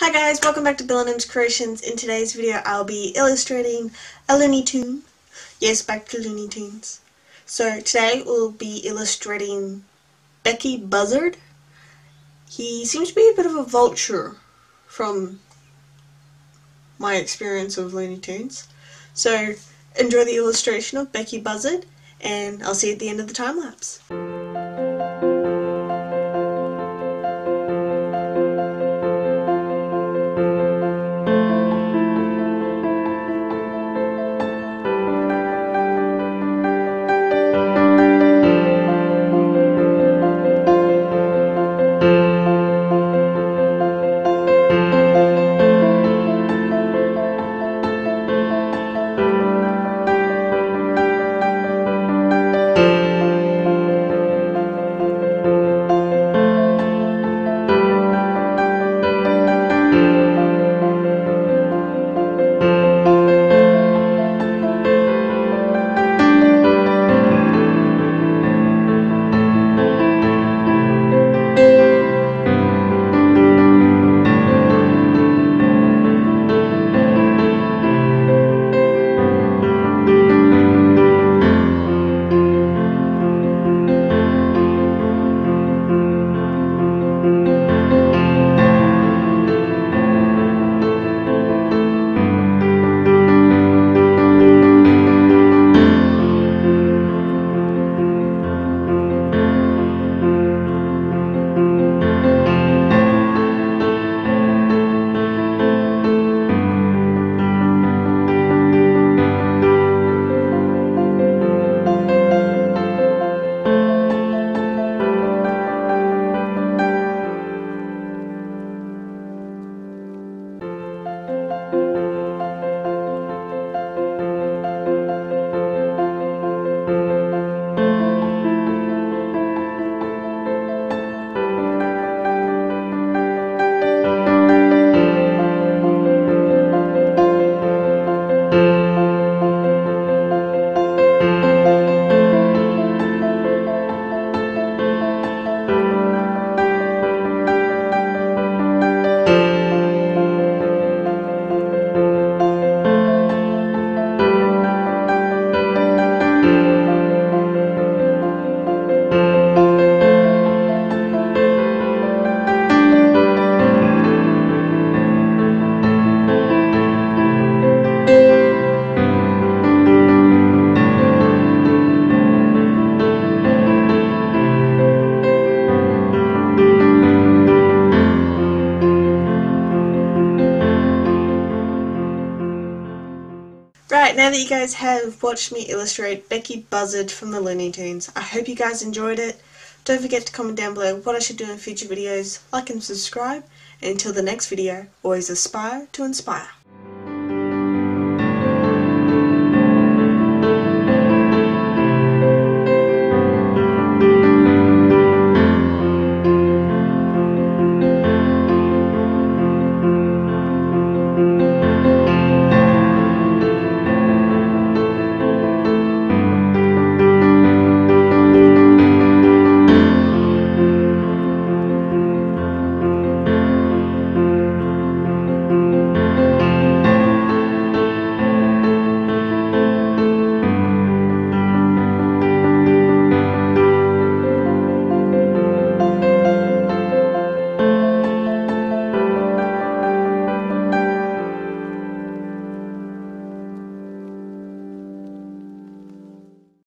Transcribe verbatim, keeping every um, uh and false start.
Hi guys, welcome back to Bill and M's Creations. In today's video I'll be illustrating a Looney Tune. Yes, back to Looney Tunes. So today we'll be illustrating Beaky Buzzard. He seems to be a bit of a vulture from my experience of Looney Tunes. So enjoy the illustration of Beaky Buzzard and I'll see you at the end of the time lapse. Right, now that you guys have watched me illustrate Beaky Buzzard from the Looney Tunes, I hope you guys enjoyed it. Don't forget to comment down below what I should do in future videos, like and subscribe, and until the next video, always aspire to inspire.